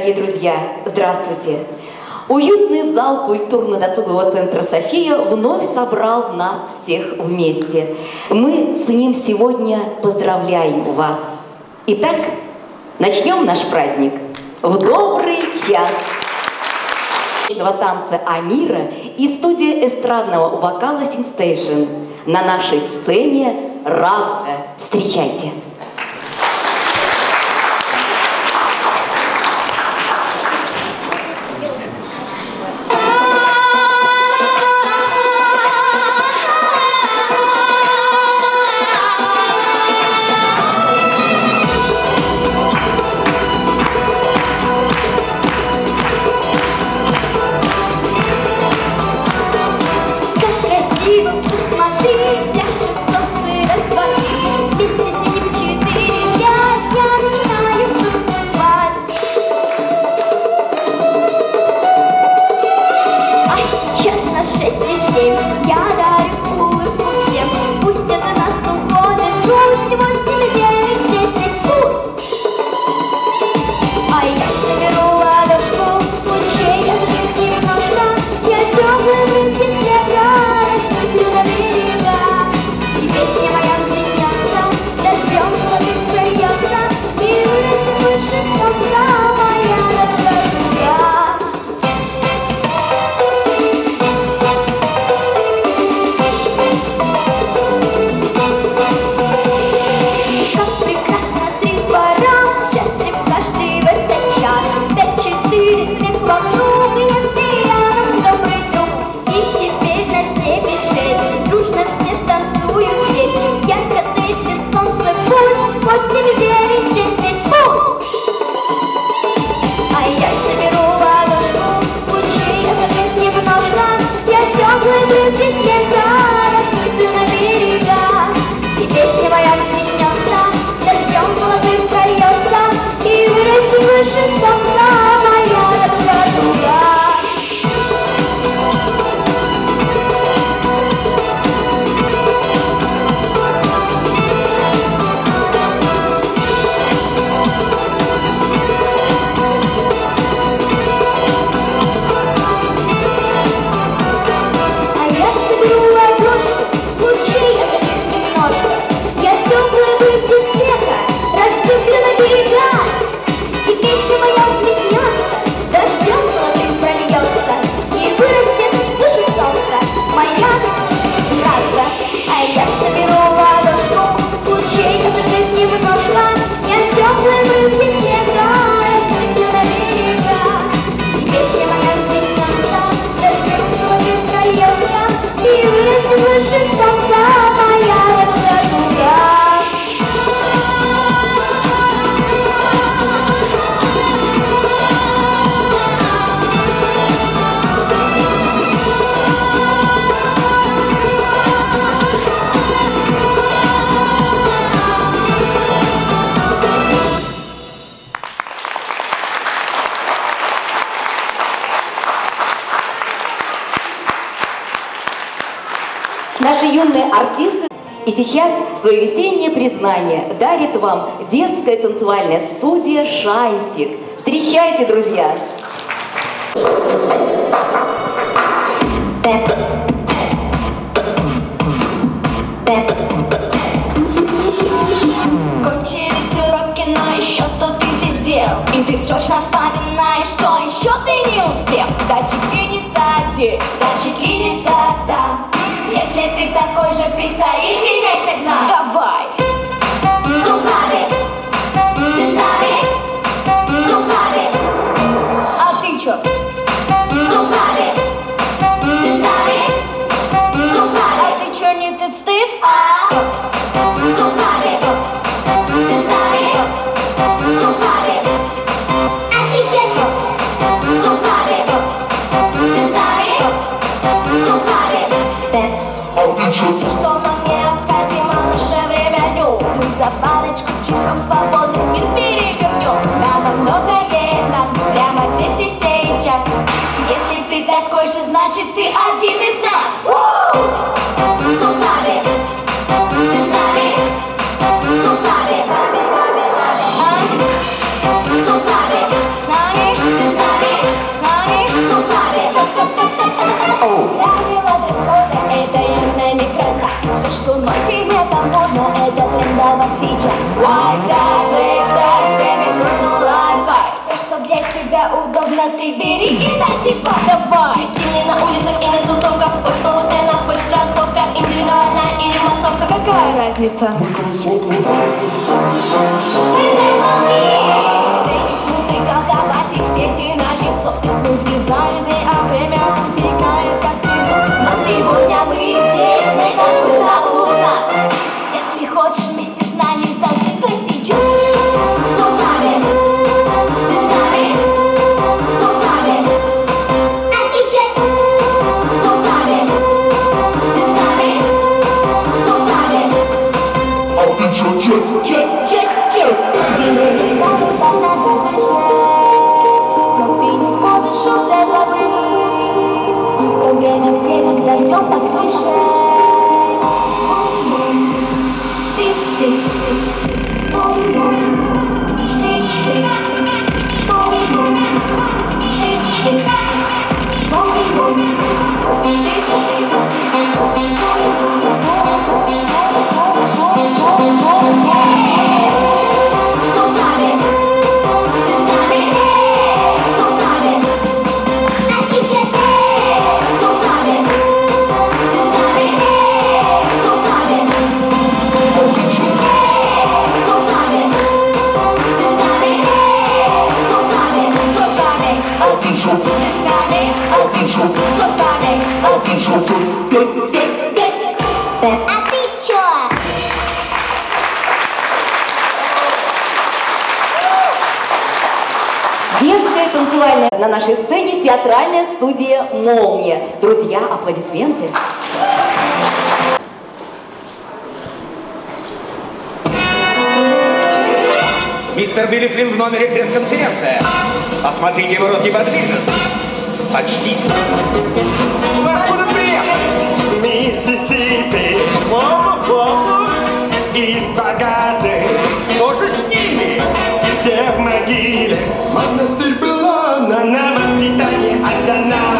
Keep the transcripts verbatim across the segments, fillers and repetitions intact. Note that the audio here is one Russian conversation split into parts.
Дорогие друзья, здравствуйте! Уютный зал культурно-досугового центра «София» вновь собрал нас всех вместе. Мы с ним сегодня поздравляем вас. Итак, начнем наш праздник в добрый час. Танца Амира и студия эстрадного вокала Синстейшн. На нашей сцене Рамка. Встречайте. Наши юные артисты и сейчас свое весеннее признание дарит вам детская танцевальная студия «Шансик». Встречайте, друзья! Кончились уроки, но еще сто тысяч дел, и ты срочно вспоминаешь, что еще ты не успел. Зачекинется здесь, зачекинется там. Если ты такой же, присоединяйся к нам. Давай! Ну с нами, ты с нами, ну с нами. А ты чё? Ну с нами, ты с нами, ну с нами. А ты чё не тыц-тыц? А? Ну с нами, ты с нами, ну с нами. А ты чё? Ну с нами, ты с нами, ну с нами. Все, что нам необходимо, наше время днем. Мы за парочку часов свободы мир перевернем. Нам многое надо прямо здесь и сейчас. Если ты такой же, значит ты один из нас. Ну с нами, ты с нами, ну с нами, ну с нами, с нами. это модно, это трендово сейчас. White tie, black tie, semi-formal life. Все, что для тебя удобно, ты бери и натипа. Давай, стильнее на улицах и на тусовках. Вот что вот это хоть в кроссовках. Индивидуальная или массовка, какая разница? Сети на лицо. Мы все заняты, а время утекает как песок. Но сегодня мы здесь, мы так вкусно у нас. Если хочешь вместе с нами зажигай сейчас. Кто с нами? Ты с нами? Кто с нами? А ты че? Кто с нами? Ты с нами? Кто с нами? А ты че, че? Че, че, че? Деревья станут однозначно. Уже забыть то время, где когда ждем под крышей. Тыц-тыц, бум-бум, тыц-тыц, бум-бум, тыц-тыц, бум-бум, а ты чё? Детская танцевальная на нашей сцене театральная студия «Молния». Друзья, аплодисменты. Мистер Билли Флинн в номере пресс-конференция. Посмотрите, его рот неподвижен. Почти. Вы откуда приехали? Миссисипи, мама, папа, из богатых. Что же с ними? Все в могиле. Монастырь была На на воспитание отдана.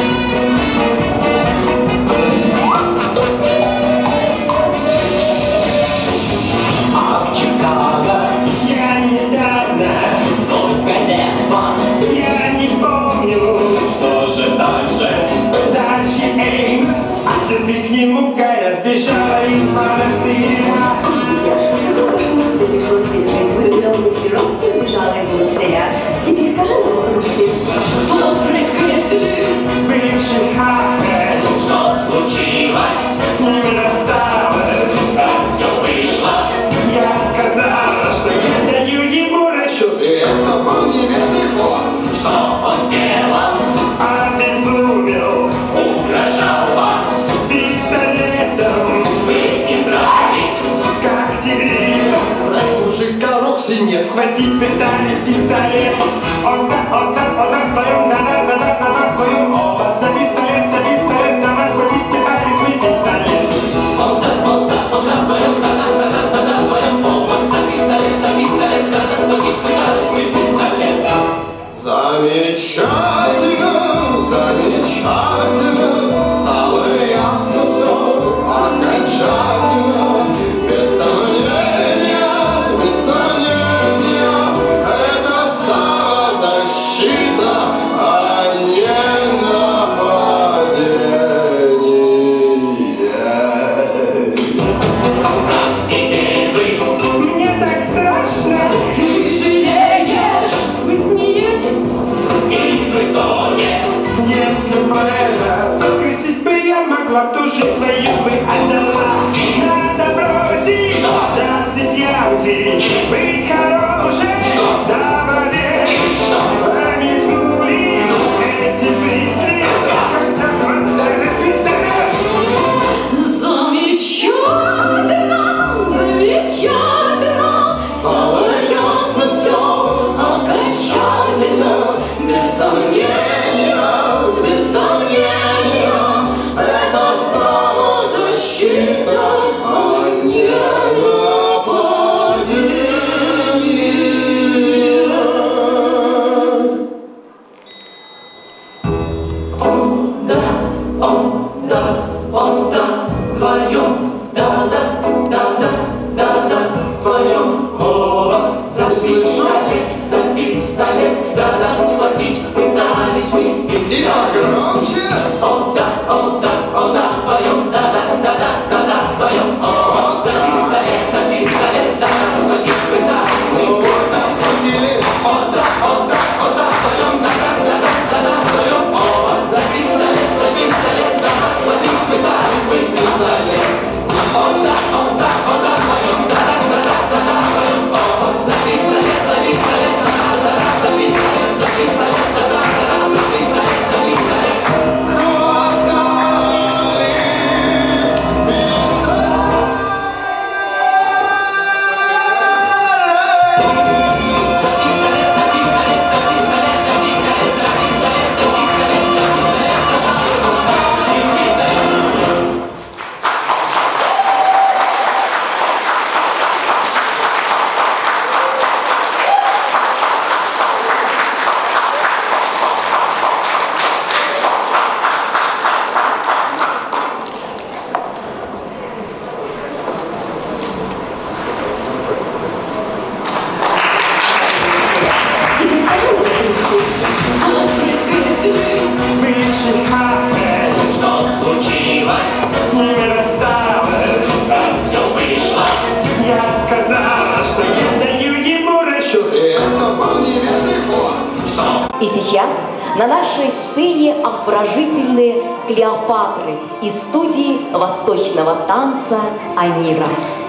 А в Чикаго Я недавно, только небо. я не помню. Что же дальше? Дальше Эймс, а ты к нему Галя сбежала из монастыря. Тебе пришлось пережить влюбленный сирот и сбежала из монастыря. Теперь скажи нам, Руси, Кто прикрестили? Бывший Хахер, Что случилось? с ним рассталась. Как все вышло? Я сказала, что я даю ему расчет. Это был неверный ход. Что он сделал? Обезумел Угрожал вам? пистолетом, Вы с ним дрались? как тигрица. Раз мужика рог синец. Схватить пытались пистолет. Отда, отда, отда, вдвоем, да-да, да-да, да-да, вдвоем. Оба за пистолет, за пистолет, на нас схватить пытались мы пистолет. Ода, ода, ода, вдвоем, да-да, да-да, да-да, вдвоем. Оба за пистолет, за пистолет, на нас схватить пытались мы пистолет. Замечательно, замечательно, стало ясно все окончательно. Без сомнения, без сомнения, это самозащита. И сейчас на нашей сцене обворожительные Клеопатры из студии восточного танца «Амира».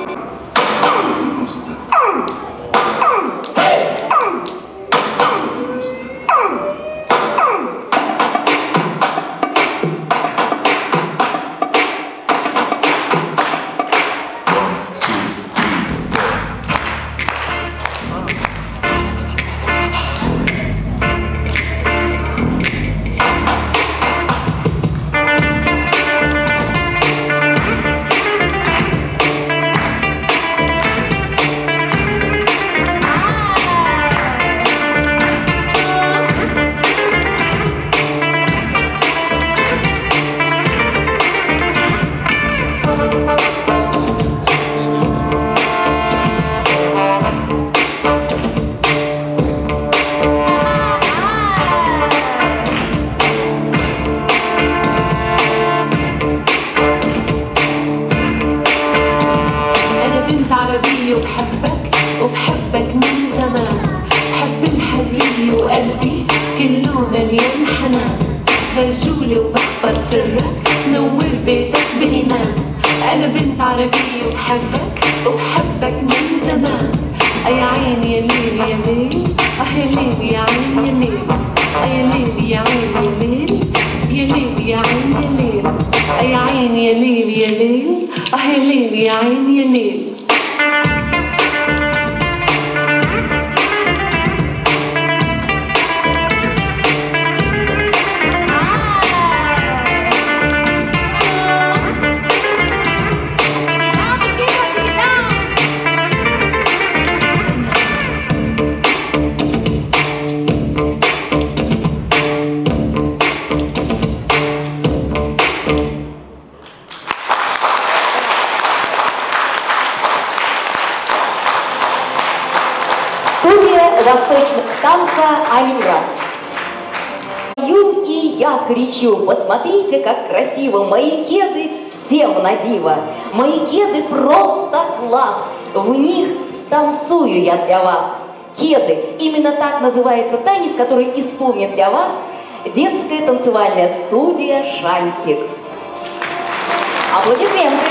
Восточного танца «Амира». Пою и я кричу: посмотрите, как красиво, мои кеды всем на диво. Мои кеды просто класс, в них станцую я для вас. Кеды, именно так называется танец, который исполнит для вас детская танцевальная студия «Шансик». Аплодисменты.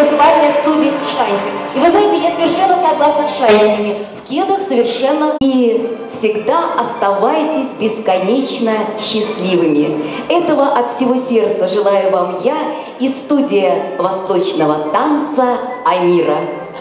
танцевальная студия «Шансик». И вы знаете, я совершенно согласна с Шансиками. В кедах совершенно и всегда оставайтесь бесконечно счастливыми. Этого от всего сердца желаю вам я и студия восточного танца «Амира».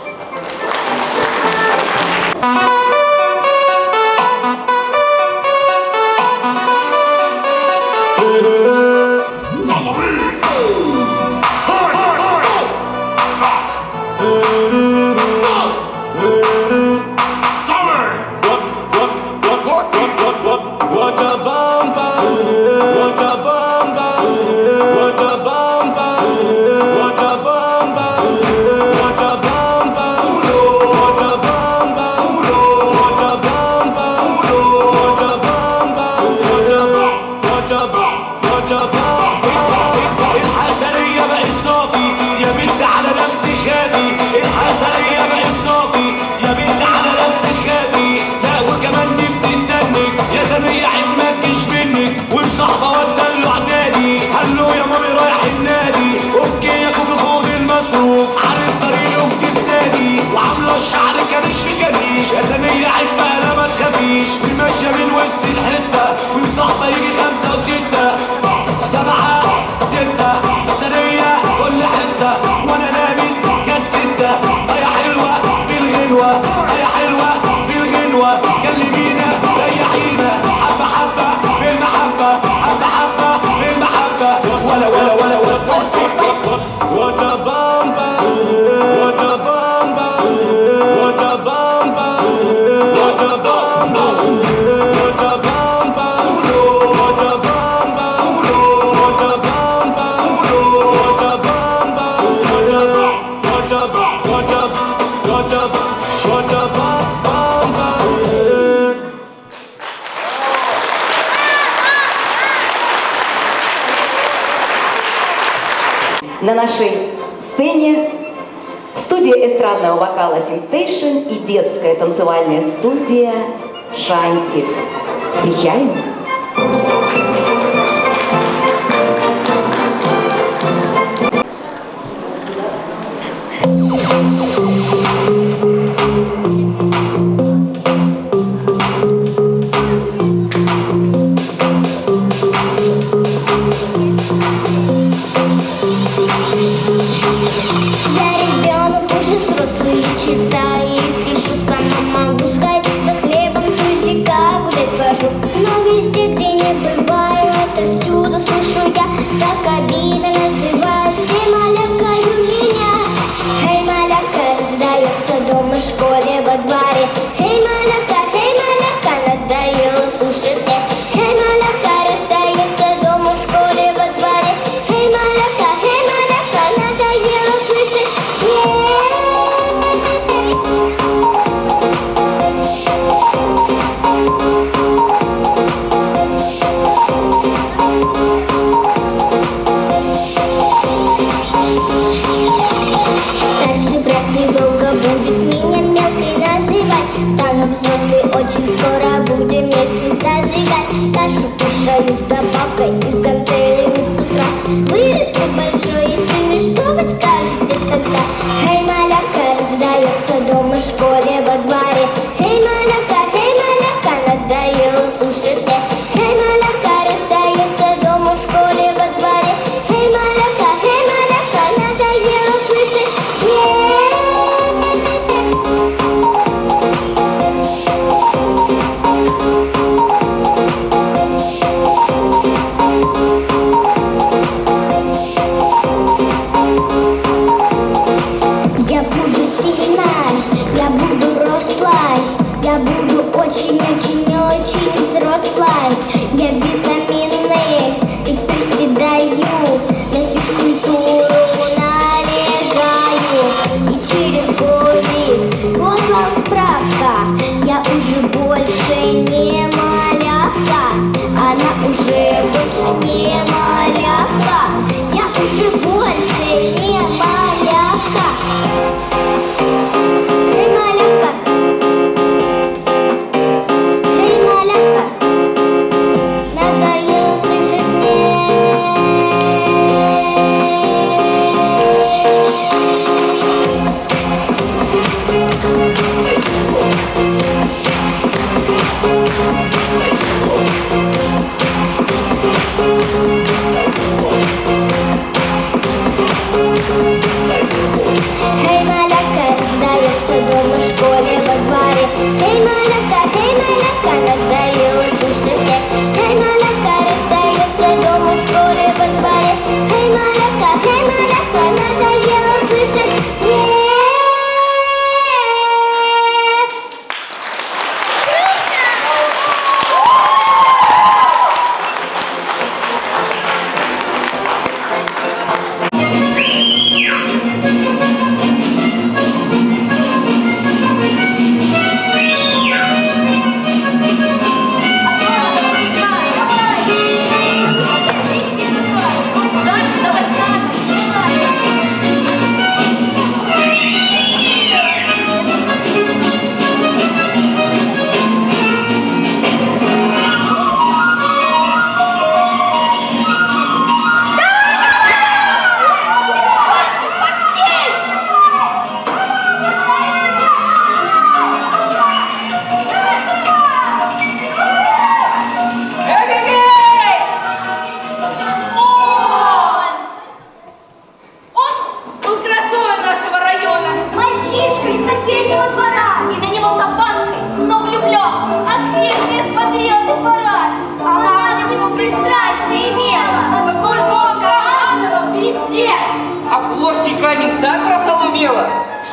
На нашей сцене студия эстрадного вокала Синстейшн и детская танцевальная студия Шансик. Встречаем! Но везде, где не бываю, отовсюду слышу я, как обида называют, все малякают меня. Эй, маляка, раздается дома, в школе, во дворе. Эй, маляка, эй, маляка, надоело слушать я. Эй, маляка, раздается дома, в школе, во дворе. Эй, маляка, эй, маляка, надоело слышать я. Очень скоро будем вместе зажигать. Кашу кушаю с добавкой и с коктейлями с утра. Вырасту большой и сильный, что вы скажете тогда? Эй, маляка, раздается дома, в школе, во дворе. Эй, маляка, эй, маляка, надоело слушать я. Эй, маляка, раздается дома, в школе, во дворе. Эй, маляка, эй, маляка, надоело слышать я.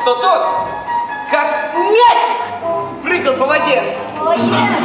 что тот, как мячик, прыгал по воде. Ой, нет.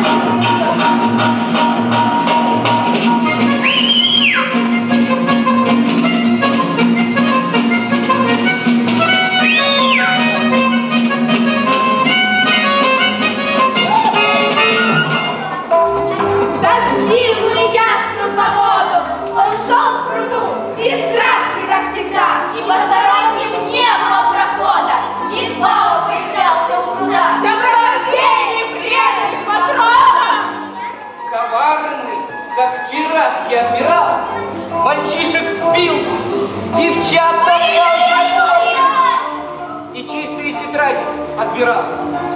Дождливую ясную погоду он шел к пруду, бесстрашный, как всегда, и посторонним не было прохода. Едва он появлялся у пруда. В сопровождении преданных матросов! Коварный, как пиратский адмирал, мальчишек бил, девчат таскал и чистые тетради отбирал.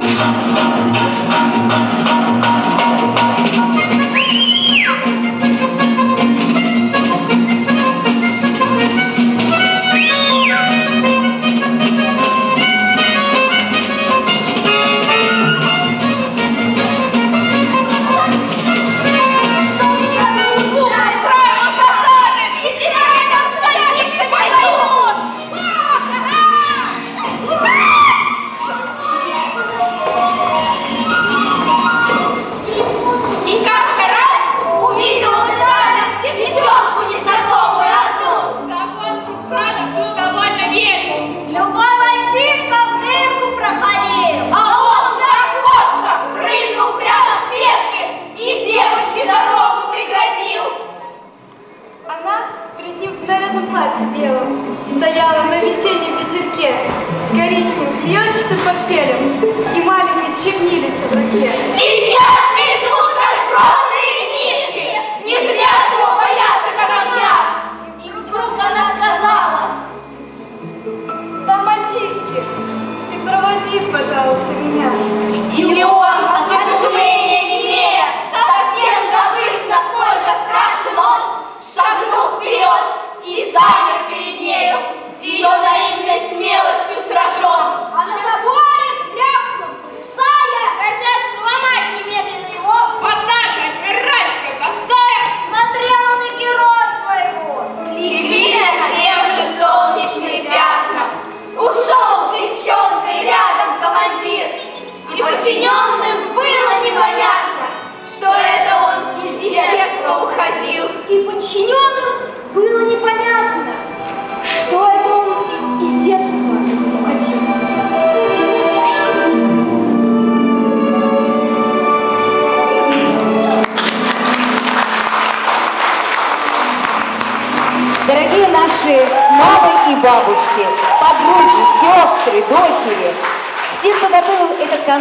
Стояла на весеннем ветерке с коричневым клеенчатым портфелем и маленькой чернилицей в руке. Сейчас метнут разбросанные книжки, не зря его боятся как огня. И вдруг она сказала: Да, мальчишки, ты проводи, пожалуйста, меня. И он, от изумления не имея, совсем забыв, насколько страшен он, шагнул вперед и замер перед нею, ее наивной смелостью сражен. А на заборе дряхнул, плясая, хотя сломать немедленно его, поднажать пиратская косая, смотрела на героя своего. Легли на землю солнечные пятна, ушел с девчонкой рядом командир, и подчиненным было непонятно, что это он из детства уходил. И подчиненным было непонятно, что это он из детства уходил. Дорогие наши мамы и бабушки, подруги, сестры, дочери, все, кто готовил этот концерт,